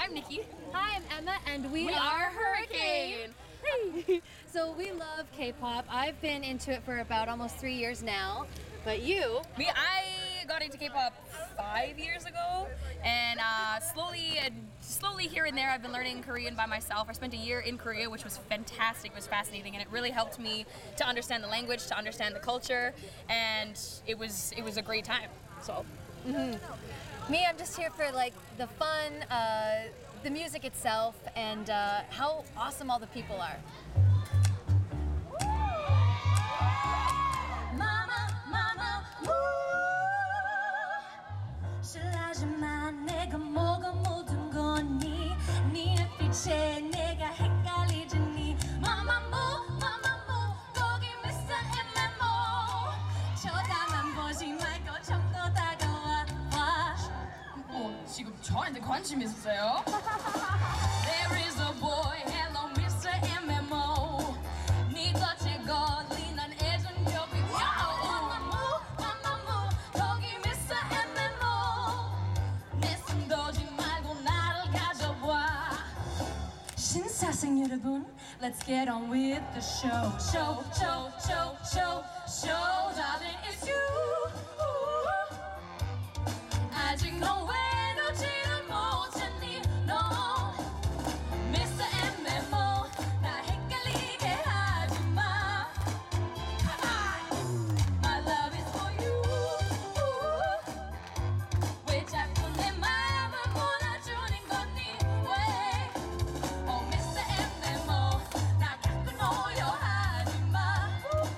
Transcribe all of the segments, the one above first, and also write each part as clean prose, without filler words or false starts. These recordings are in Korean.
I'm Nikki. Hi, I'm Emma, and we are Hurricane. Hey. So we love K-pop. I've been into it for about almost 3 years now. But you? I got into K-pop 5 years ago, and slowly here and there I've been learning Korean by myself. I spent a year in Korea, which was fantastic, it was fascinating, and it really helped me to understand the language, to understand the culture, and it was a great time. So. Me, I'm just here for like the fun, the music itself, and how awesome all the people are. 실례지만 내가 뭐가 모든 거니 네 빛에 내가 헷갈리지니 마마무 거기 Mr. MMO 쳐다만 보지 말고 참고 다가와 지금 저한테 관심 있으세요? There is a boy, hello Mr. MMO 네 덫에 걸린 난 애정적이 마마무 거기 Mr. MMO 내 숨 도지 말고 나를 가져와 신사생 여러분 Let's get on with the show show darling it's you 아직 너 외로지는 못했니 너 Mr. MMO 나 헷갈리게 하지마 My love is for you 왜 자꾸 내 마음을 몰아주는 거니 왜 Oh Mr. MMO 나 갖고 놀려 하지마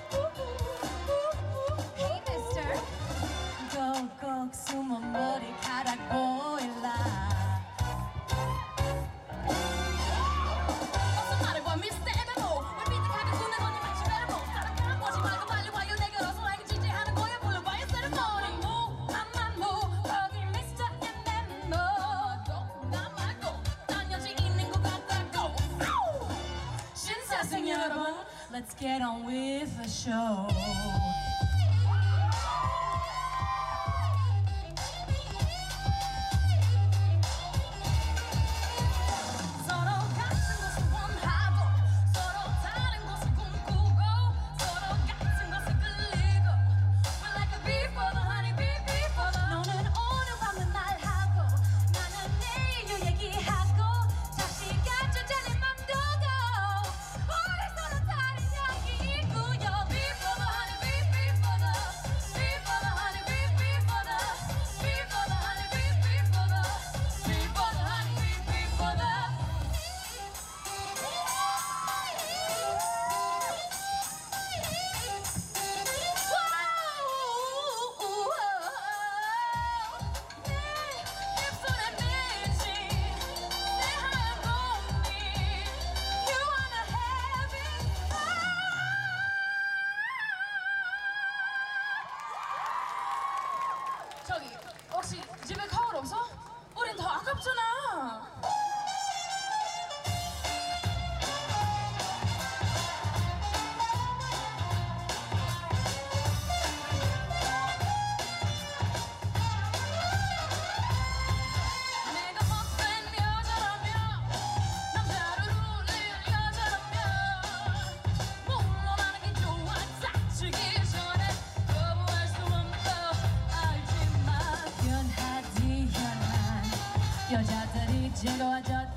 Hey Mister 꼭꼭 숨은 머리카락 보일라 어서 말해봐 Mr. MMO 왜 삐딱하게 손에 거니 마치 베르모 사랑하는 보지 말고 빨리 와요 내게 어서 알게 지지하는 거야 불러봐요 세레모니 맘마무 거기 Mr. MMO 나 말고 난 여지 있는 것 같다고 신사생 여러분 Let's get on with the show 저기 혹시 집에 거울 없어? 우린 더 아깝잖아 내가 못된 여자라면 남자를 울릴 여자라면 물러나는 게 좋아 다치기 전에 거부할 수 없는 거 알지만 변하디 현한 여자들이 즐거워져